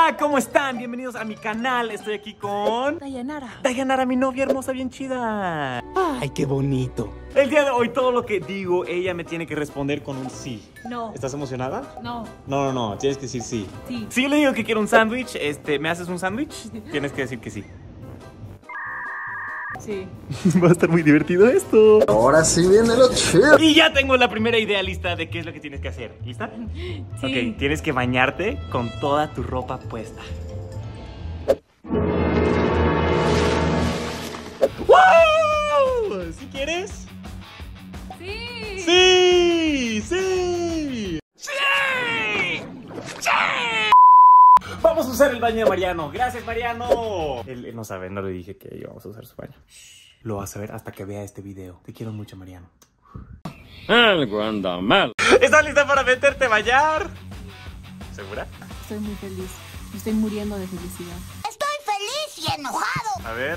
Hola, ¿cómo están? Bienvenidos a mi canal. Estoy aquí con Dayanara, mi novia hermosa, bien chida. Ay, qué bonito. El día de hoy todo lo que digo, ella me tiene que responder con un sí. No. ¿Estás emocionada? No. No, tienes que decir sí. Sí. Si yo le digo que quiero un sándwich, ¿me haces un sándwich? Tienes que decir que sí. Sí. Va a estar muy divertido esto. Ahora sí viene lo chido. Y ya tengo la primera idea lista de qué es lo que tienes que hacer. ¿Lista? Sí. Ok, tienes que bañarte con toda tu ropa puesta. ¡Wow! ¿Sí quieres? Sí. ¡Sí! ¡Sí! ¡Sí! ¡Sí! Vamos a usar el baño de Mariano. Gracias, Mariano. Él no sabe, no le dije que íbamos a usar su baño. Lo vas a ver hasta que vea este video. Te quiero mucho, Mariano. Algo anda mal. ¿Estás lista para meterte a bañar? ¿Segura? Estoy muy feliz. Me estoy muriendo de felicidad. Estoy feliz y enojado. A ver.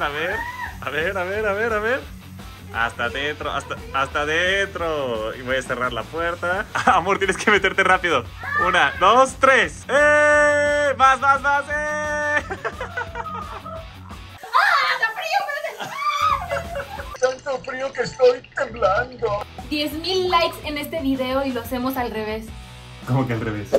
Hasta adentro, hasta adentro. Y voy a cerrar la puerta. Amor, tienes que meterte rápido. 1, 2, 3. ¡Eh! ¡Más! ¡Eh! Tanto frío que estoy temblando. 10,000 likes en este video y lo hacemos al revés. ¿Cómo que al revés?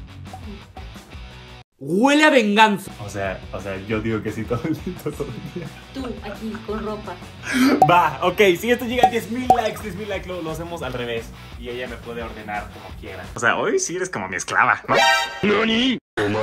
Huele a venganza. O sea, yo digo que sí todo el día. Tú, aquí, con ropa. Va, ok, si esto llega a 10,000 likes, lo hacemos al revés. Y ella me puede ordenar como quiera. O sea, hoy sí eres como mi esclava, ¿no? ¿Nani?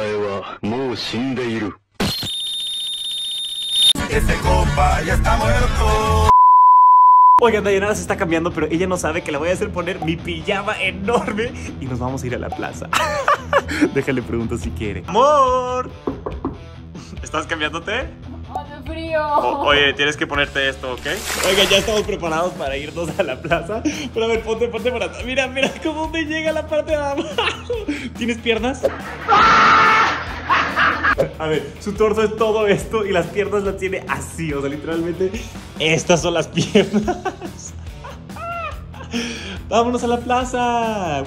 Este compa ya está muerto. Oigan, Dayanara se está cambiando, pero ella no sabe que le voy a hacer poner mi pijama enorme y nos vamos a ir a la plaza. Déjale pregunto si quiere. ¡Amor! ¿Estás cambiándote? ¡Hace frío! Oye, tienes que ponerte esto, ¿ok? Oigan, ya estamos preparados para irnos a la plaza. Pero a ver, ponte para atrás. Mira cómo me llega la parte de abajo. ¿Tienes piernas? A ver, su torso es todo esto y las piernas las tiene así. O sea, literalmente, estas son las piernas. ¡Vámonos a la plaza!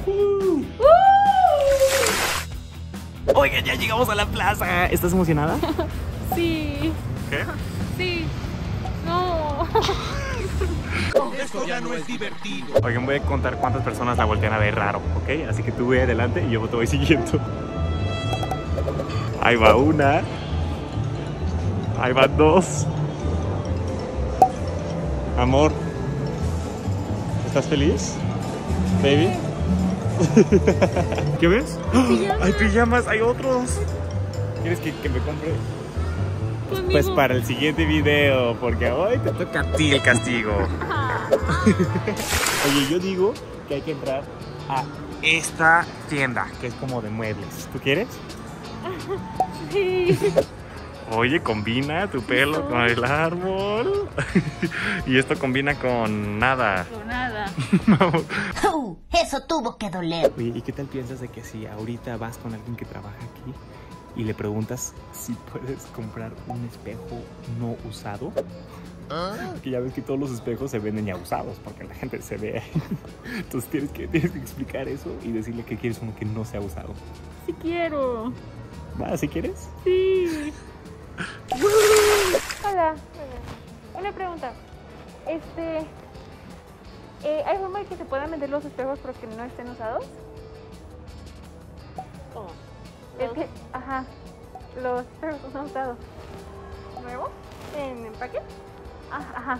Oigan, ya llegamos a la plaza. ¿Estás emocionada? Sí. ¿Qué? Sí. No. Esto ya no es divertido. Oigan, voy a contar cuántas personas la voltean a ver raro, ¿ok? Así que tú ve adelante y yo te voy siguiendo. Ahí va una. Ahí van 2. Amor, ¿estás feliz? Baby. ¿Qué ves? Hay pijamas, hay otros. ¿Quieres que me compre? Pues para el siguiente video, porque hoy te toca a ti el castigo. Oye, yo digo que hay que entrar a esta tienda, que es como de muebles. ¿Tú quieres? Sí. Oye, combina tu pelo con el árbol. Y esto combina con nada. Con nada. Eso tuvo que doler. Oye, ¿y qué tal piensas de que si ahorita vas con alguien que trabaja aquí y le preguntas si puedes comprar un espejo no usado? Que ya ves que todos los espejos se venden ya usados porque la gente se ve. Entonces tienes que explicar eso y decirle que quieres uno que no sea usado. Sí quiero. ¿Va? ¿Sí quieres? Sí. Hola. Una pregunta. ¿Hay forma de que se puedan vender los espejos pero que no estén usados? ¿Cómo? Es que, ajá, los espejos no usados. ¿Nuevos? ¿En empaque? Ajá.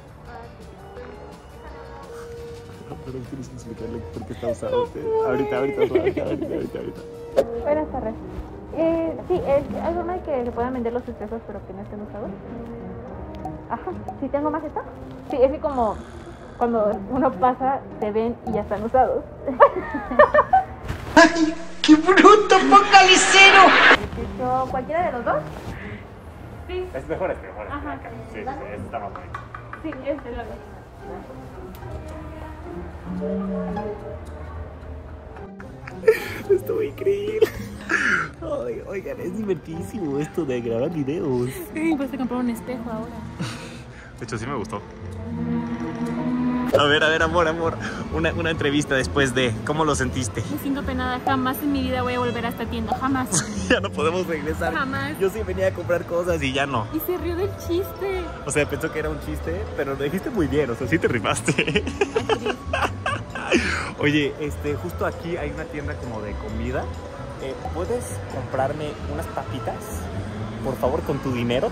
Pero tienes que explicarle por qué está usado. Ahorita. Buenas tardes. Sí, ¿hay forma de que se puedan vender los espejos pero que no estén usados? Ajá, ¿sí tengo más esto? Sí, es que como cuando uno pasa, se ven y ya están usados. ¡Ay, qué bruto, focalicero! ¿Necesito cualquiera de los dos? Sí. Es mejor. Ajá. Sí, este está más bonito. Sí, este es lo que. Estuvo increíble. Ay, oigan, es divertísimo esto de grabar videos. Sí, pues te comprar un espejo ahora. De hecho, sí me gustó. A ver, amor. Una entrevista después de... ¿Cómo lo sentiste? Me siento penada, jamás en mi vida voy a volver a esta tienda, jamás. Ya no podemos regresar. Jamás. Yo sí venía a comprar cosas y ya no. Y se rió del chiste. O sea, pensó que era un chiste, pero lo dijiste muy bien, o sea, sí te rimaste. Oye, justo aquí hay una tienda como de comida. ¿Puedes comprarme unas papitas? Por favor, con tu dinero.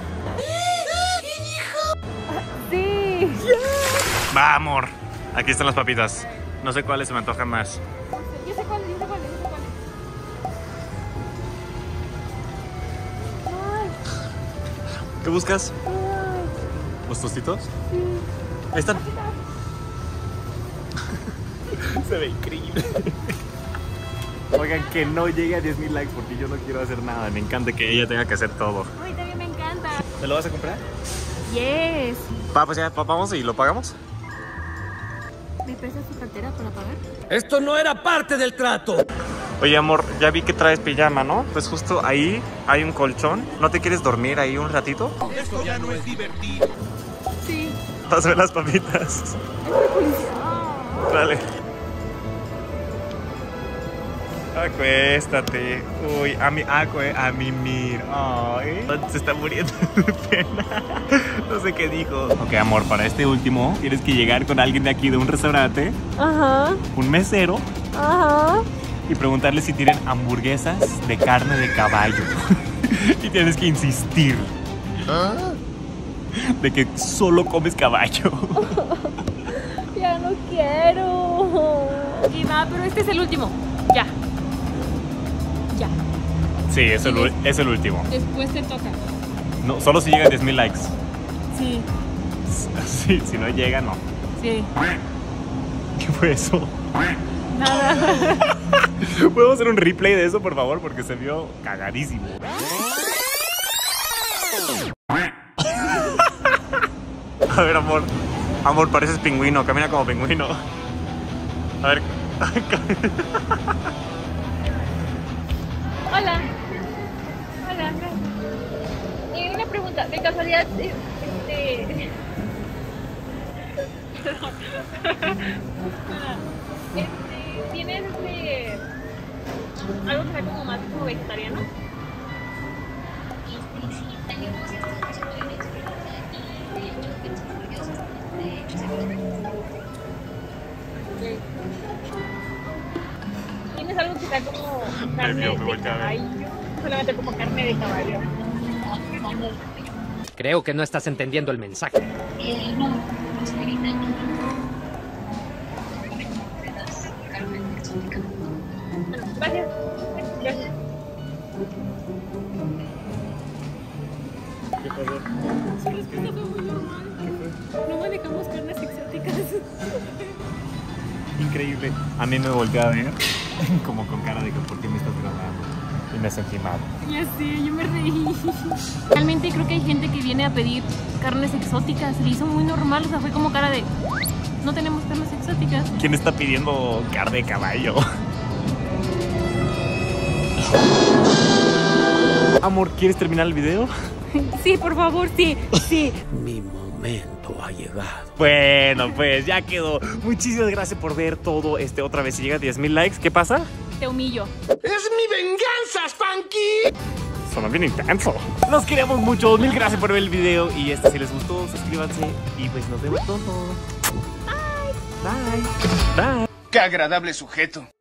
Sí. Va, amor. Aquí están las papitas. No sé cuáles se me antojan más. Yo sé cuáles. ¿Qué buscas? Ay, ¿Los tostitos? sí. Ahí están. Se ve increíble. Oigan, que no llegue a 10,000 likes porque yo no quiero hacer nada. Me encanta que ella tenga que hacer todo. Ay, también me encanta. ¿Me lo vas a comprar? Yes. Pues ya, vamos y lo pagamos. ¿Me prestas tu cartera para pagar? Esto no era parte del trato. Oye, amor, ya vi que traes pijama, ¿no? Pues justo ahí hay un colchón. ¿No te quieres dormir ahí un ratito? Esto ya no es divertido. Sí. Pásame las papitas. Dale. Acuéstate. Uy, a mimir. Ay, se está muriendo de pena. No sé qué dijo. Ok, amor, para este último tienes que llegar con alguien de aquí de un restaurante, Ajá. un mesero, Ajá. y preguntarle si tienen hamburguesas de carne de caballo. Y tienes que insistir de que solo comes caballo. Ya no quiero. Y va, pero este es el último. Ya. Sí, es el último. Después te toca. No, solo si llega a 10,000 likes. Sí. Sí, si no llega, no. Sí. ¿Qué fue eso? Nada. ¿Podemos hacer un replay de eso, por favor? Porque se vio cagadísimo. A ver, amor. Amor, pareces pingüino. Camina como pingüino. A ver. Hola. Una pregunta. De casualidad, ¿tienes algo que sea como más como vegetariano? ¿Tienes algo que sea como carne de caballo? Solamente como carne de caballo. Creo que no estás entendiendo el mensaje. Gracias. ¿Qué pasó? Su respuesta fue muy normal. No manejamos carnes exóticas. Increíble. A mí me volvió a ver como con cara de que ¿por qué me estás grabando? Y me sentí mal. Ya sé, yo me reí. Realmente creo que hay gente que viene a pedir carnes exóticas. Se le hizo muy normal, o sea, fue como cara de... No tenemos carnes exóticas. ¿Quién está pidiendo carne de caballo? Amor, ¿quieres terminar el video? Sí, por favor, sí. Mi momento ha llegado. Bueno, pues ya quedó. Muchísimas gracias por ver todo otra vez. Si llega a 10,000 likes, ¿qué pasa? Te humillo. ¡Es mi venganza, Spanky! Suena bien intenso. Los queremos mucho. Mil gracias por ver el video. Y si les gustó, suscríbanse. Y pues nos vemos pronto. Bye. Bye. ¡Qué agradable sujeto!